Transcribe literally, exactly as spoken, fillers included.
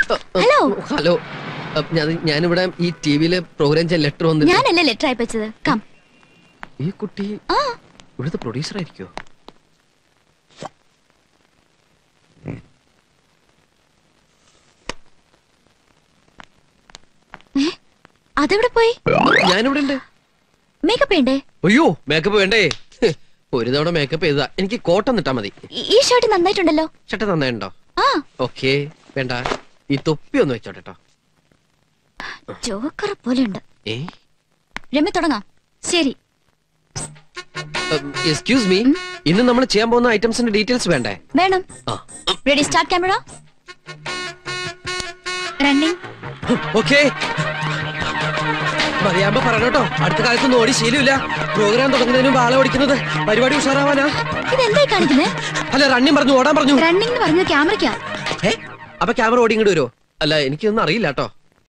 Hello hello ഞാനിവിടെ ഈ ടിവിയില് programme ചെയ്യാൻ ലെറ്റർ വന്നു. ഞാനല്ലേ ലെറ്റർ അയച്ചത്. കം. ഈ കുട്ടി ഇവിടുത്തെ പ്രൊഡ്യൂസർ ആയിരിക്കോ? അതെവിടെ പോയി? ഞാനിവിടെ ഉണ്ട്. മേക്കപ്പ് വേണ്ടേ? അയ്യോ മേക്കപ്പ് വേണ്ടേ? ഒരു തവണ മേക്കപ്പ് ചെയ്താ എനിക്ക് കോട്ടം ഇട്ടാ മതി. ഈ ഷർട്ട് നന്നായിട്ടുണ്ടല്ലോ. ഷർട്ട് നന്നായിട്ടുണ്ടോ? ആ ഓക്കേ വേണ്ട, ഈ തൊപ്പി ഒന്ന് വെച്ചോട്ടോ. ജോക്കർ പോലെയുണ്ട്. ഏ രമ്യ തുടങ്ങാം. ശരി. എക്സ്ക്യൂസ് മീ, ഇന്ന് നമ്മൾ ചെയ്യാൻ പോകുന്ന ഐറ്റംസിന്റെ ഡീറ്റെയിൽസ് വേണ്ടേ? വേണം. Ready, start camera. Running. Okay മതിയാകുമ്പോ പറഞ്ഞോട്ടോ. അടുത്ത കാലത്തൊന്നും ഓടി ശീലമില്ല. പ്രോഗ്രാം തുടങ്ങുന്നതിന് മുമ്പ് ആളെ ഓടിക്കുന്നത് പരിപാടി ഉഷാറാവാനാ. ഇതെന്തായി കാണിക്കുന്നേ? അല്ല റണ്ണിങ് പറഞ്ഞു, ഓടാൻ പറഞ്ഞു. റണ്ണിംഗ് പറഞ്ഞു ക്യാമറയ്ക്കാ. ഏ അപ്പൊ ക്യാമറ ഓടി ഇങ്ങോട്ട് വരുമോ? അല്ല എനിക്കൊന്നും അറിയില്ല കേട്ടോ.